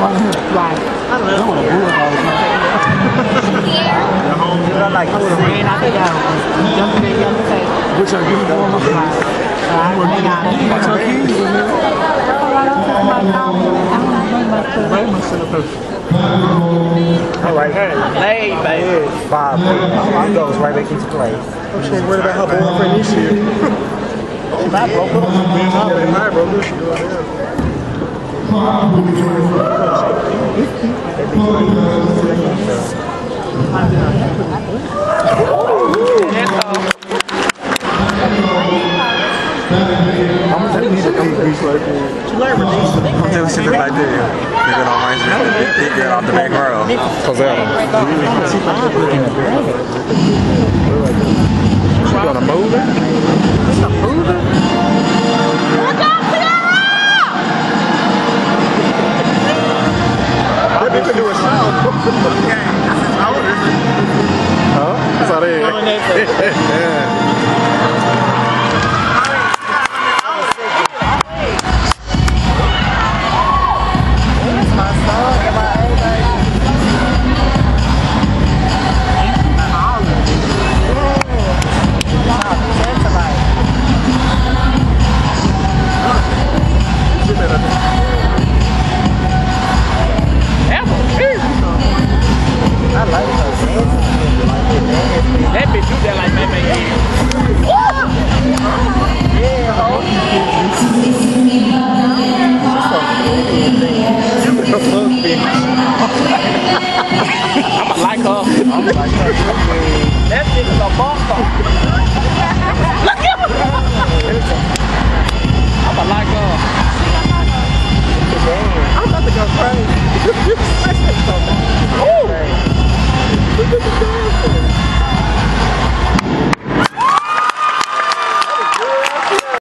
Right. I love it. I like to Ran out the door. Jumping in the other face. Which are you going to What's your keys? All right, Laid, baby. Bob goes right back into place. I'm sure worried about her boyfriend this year. She's not broke up. She's not broke up. She's I'm just sitting back there. Nigga don't mind me. Big girl off the back row. You gonna move it? That bitch can do a shout. Huh? That's how they That bitch do that like Batman. I'ma like her. That bitch is a monster. Look at her. I'ma like her. I'm about to go crazy. Ooh.